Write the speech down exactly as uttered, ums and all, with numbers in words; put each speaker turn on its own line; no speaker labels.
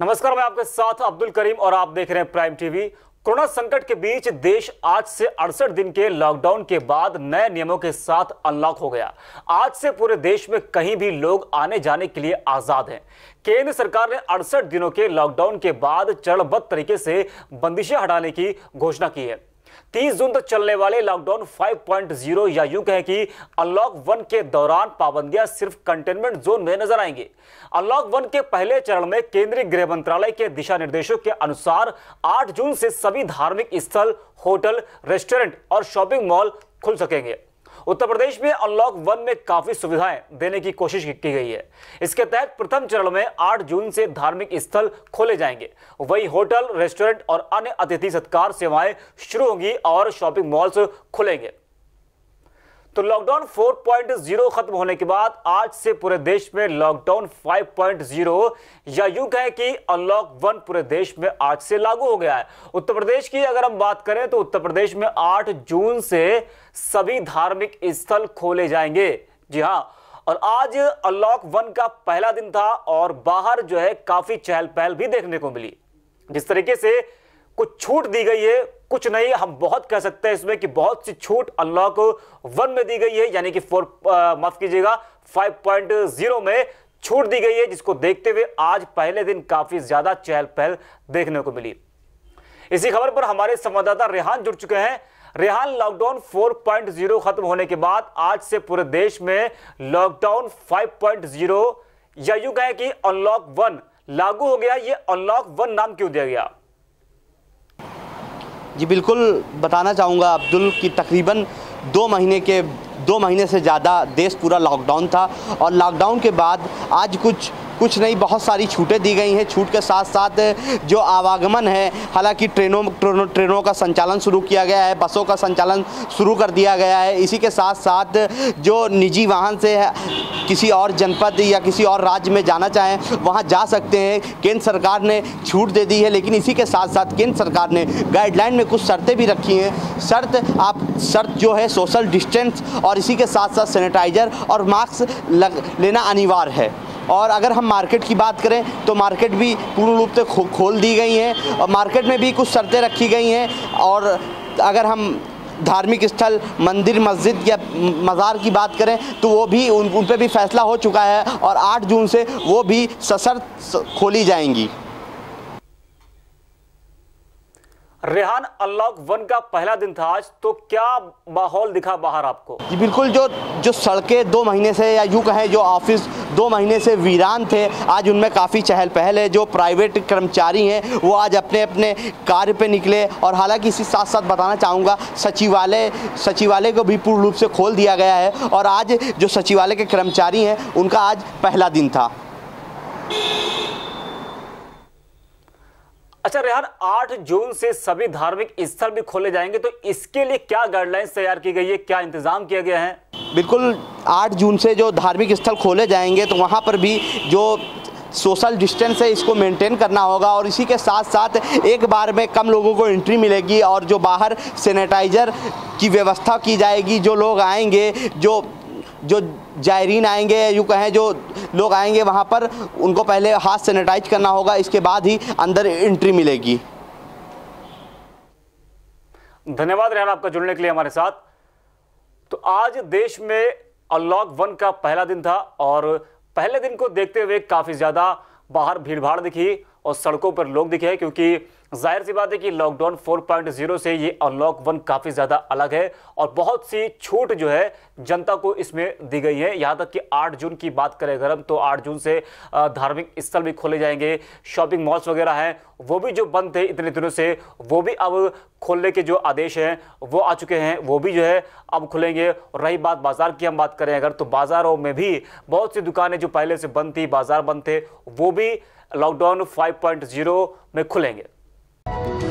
नमस्कार, मैं आपके साथ अब्दुल करीम और आप देख रहे हैं प्राइम टीवी। कोरोना संकट के बीच देश आज से अड़सठ दिन के लॉकडाउन के बाद नए नियमों के साथ अनलॉक हो गया। आज से पूरे देश में कहीं भी लोग आने जाने के लिए आजाद हैं। केंद्र सरकार ने अड़सठ दिनों के लॉकडाउन के बाद चरणबद्ध तरीके से बंदिशें हटाने की घोषणा की है। तीस जून तक चलने वाले लॉकडाउन फाइव पॉइंट ज़ीरो या यूं कहें कि अनलॉक वन के दौरान पाबंदियां सिर्फ कंटेनमेंट जोन में नजर आएंगी। अनलॉक वन के पहले चरण में केंद्रीय गृह मंत्रालय के दिशा निर्देशों के अनुसार आठ जून से सभी धार्मिक स्थल, होटल, रेस्टोरेंट और शॉपिंग मॉल खुल सकेंगे। उत्तर प्रदेश में अनलॉक वन में काफी सुविधाएं देने की कोशिश की गई है। इसके तहत प्रथम चरण में आठ जून से धार्मिक स्थल खोले जाएंगे, वही होटल, रेस्टोरेंट और अन्य अतिथि सत्कार सेवाएं शुरू होंगी और शॉपिंग मॉल्स खुलेंगे। तो लॉकडाउन फोर पॉइंट ज़ीरो खत्म होने के बाद आज से पूरे देश में लॉकडाउन फाइव पॉइंट ज़ीरो या यूं कहें कि अनलॉक वन पूरे देश में आज से लागू हो गया है। उत्तर प्रदेश की अगर हम बात करें तो उत्तर प्रदेश में आठ जून से सभी धार्मिक स्थल खोले जाएंगे। जी हां, और आज अनलॉक वन का पहला दिन था और बाहर जो है काफी चहल पहल भी देखने को मिली। जिस तरीके से कुछ छूट दी गई है, कुछ नहीं, हम बहुत कह सकते हैं इसमें कि बहुत सी छूट अनलॉक वन में दी गई है, यानी कि फोर माफ कीजिएगा फाइव पॉइंट ज़ीरो में छूट दी गई है, जिसको देखते हुए आज पहले दिन काफी ज्यादा चहल पहल देखने को मिली। इसी खबर पर हमारे संवाददाता रेहान जुड़ चुके हैं। Rehan, lockdown four point zero खत्म होने के बाद आज से पूरे देश में लॉकडाउन फाइव पॉइंट ज़ीरो या यूं कहें कि अनलॉक वन लागू हो गया। ये अनलॉक वन नाम क्यों दिया गया?
जी बिल्कुल, बताना चाहूँगा अब्दुल कि तकरीबन दो महीने के दो महीने से ज़्यादा देश पूरा लॉकडाउन था और लॉकडाउन के बाद आज कुछ कुछ नहीं बहुत सारी छूटें दी गई हैं। छूट के साथ साथ जो आवागमन है, हालांकि ट्रेनों ट्रेनों ट्रेनों का संचालन शुरू किया गया है, बसों का संचालन शुरू कर दिया गया है। इसी के साथ साथ जो निजी वाहन से किसी और जनपद या किसी और राज्य में जाना चाहें वहां जा सकते हैं। केंद्र सरकार ने छूट दे दी है, लेकिन इसी के साथ साथ केंद्र सरकार ने गाइडलाइन में कुछ शर्तें भी रखी हैं। शर्त आप शर्त जो है सोशल डिस्टेंस और इसी के साथ साथ सैनिटाइजर और मास्क लग लेना अनिवार्य है। और अगर हम मार्केट की बात करें तो मार्केट भी पूर्ण रूप से खो, खोल दी गई हैं और मार्केट में भी कुछ शर्तें रखी गई हैं। और अगर हम धार्मिक स्थल, मंदिर, मस्जिद या मज़ार की बात करें तो वो भी उन, उन पर भी फैसला हो चुका है और आठ जून से वो भी सशर्त खोली जाएंगी।
रेहान, अनलॉक वन का पहला दिन था आज, तो क्या माहौल दिखा बाहर आपको?
जी बिल्कुल, जो जो सड़कें दो महीने से या यूँ कहें जो ऑफिस दो महीने से वीरान थे, आज उनमें काफ़ी चहल पहल है। जो प्राइवेट कर्मचारी हैं वो आज अपने अपने कार्य पे निकले और हालांकि इसी साथ साथ बताना चाहूँगा सचिवालय सचिवालय को भी पूर्ण रूप से खोल दिया गया है और आज जो सचिवालय के कर्मचारी हैं उनका आज पहला दिन था।
अच्छा रेहान, आठ जून से सभी धार्मिक स्थल भी खोले जाएंगे, तो इसके लिए क्या गाइडलाइंस तैयार की गई है, क्या इंतजाम किया गया है?
बिल्कुल, आठ जून से जो धार्मिक स्थल खोले जाएंगे तो वहाँ पर भी जो सोशल डिस्टेंस है इसको मेंटेन करना होगा और इसी के साथ साथ एक बार में कम लोगों को एंट्री मिलेगी और जो बाहर सैनिटाइज़र की व्यवस्था की जाएगी। जो लोग आएंगे, जो जो जायरीन आएंगे, यूँ कहें जो लोग आएंगे वहाँ पर उनको पहले हाथ सैनिटाइज करना होगा, इसके बाद ही अंदर एंट्री मिलेगी।
धन्यवाद रेहान आपका जुड़ने के लिए हमारे साथ। तो आज देश में अनलॉक वन का पहला दिन था और पहले दिन को देखते हुए काफी ज्यादा बाहर भीड़भाड़ दिखी और सड़कों पर लोग दिखे, क्योंकि जाहिर सी बात है कि लॉकडाउन फोर पॉइंट ज़ीरो से ये अनलॉक वन काफ़ी ज़्यादा अलग है और बहुत सी छूट जो है जनता को इसमें दी गई है। यहाँ तक कि आठ जून की बात करें अगर हम तो आठ जून से धार्मिक स्थल भी खोले जाएंगे, शॉपिंग मॉल्स वगैरह हैं वो भी जो बंद थे इतने दिनों से वो भी अब खोलने के जो आदेश हैं वो आ चुके हैं, वो भी जो है अब खुलेंगे। और रही बात बाजार की हम बात करें अगर तो बाज़ारों में भी बहुत सी दुकानें जो पहले से बंद थी, बाजार बंद थे, वो भी लॉकडाउन फाइव पॉइंट ज़ीरो में खुलेंगे।